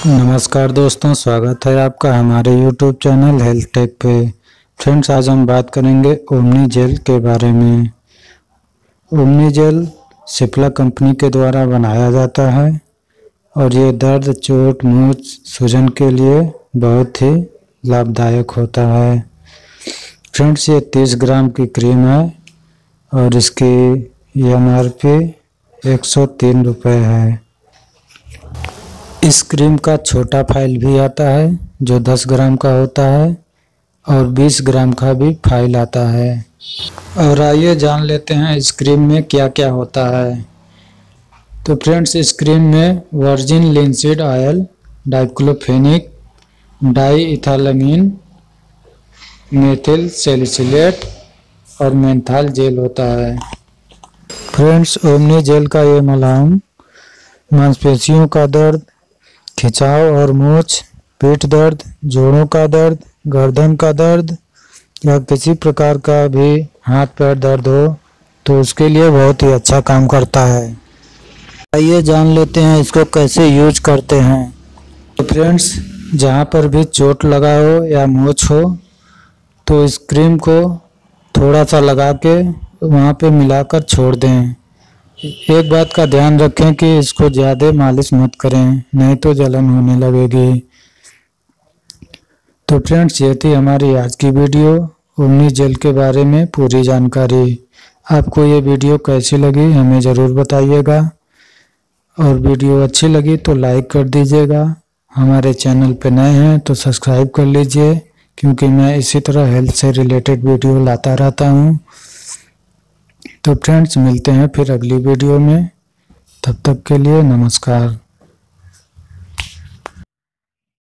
नमस्कार दोस्तों, स्वागत है आपका हमारे YouTube चैनल हेल्थ टेक पे। फ्रेंड्स, आज हम बात करेंगे ओमनी जेल के बारे में। ओमनी जेल सिप्ला कंपनी के द्वारा बनाया जाता है और ये दर्द, चोट, मूंछ, सूजन के लिए बहुत ही लाभदायक होता है। फ्रेंड्स, ये 30 ग्राम की क्रीम है और इसकी MRP 103 रुपये है। इस क्रीम का छोटा फाइल भी आता है जो 10 ग्राम का होता है और 20 ग्राम का भी फाइल आता है। और आइए जान लेते हैं इस क्रीम में क्या क्या होता है। तो फ्रेंड्स, इस क्रीम में virgin linseed oil, diclofenac, diethylamine, methyl salicylate और मेंथाल जेल होता है। फ्रेंड्स, ओमनी जेल का ये मलहम मांसपेशियों का दर्द, खिंचाव और मूंछ, पीठ दर्द, जोड़ों का दर्द, गर्दन का दर्द या किसी प्रकार का भी हाथ पैर दर्द हो तो उसके लिए बहुत ही अच्छा काम करता है। आइए जान लेते हैं इसको कैसे यूज करते हैं। तो फ्रेंड्स, जहाँ पर भी चोट लगा हो या मूंछ हो तो इस क्रीम को थोड़ा सा लगा के वहाँ पे मिलाकर छोड़ दें। एक बात का ध्यान रखें कि इसको ज़्यादा मालिश मत करें, नहीं तो जलन होने लगेगी। तो फ्रेंड्स, ये थी हमारी आज की वीडियो ओमनी जेल के बारे में पूरी जानकारी। आपको ये वीडियो कैसी लगी हमें ज़रूर बताइएगा और वीडियो अच्छी लगी तो लाइक कर दीजिएगा। हमारे चैनल पे नए हैं तो सब्सक्राइब कर लीजिए, क्योंकि मैं इसी तरह हेल्थ से रिलेटेड वीडियो लाता रहता हूँ। तो फ्रेंड्स, मिलते हैं फिर अगली वीडियो में। तब तक के लिए नमस्कार।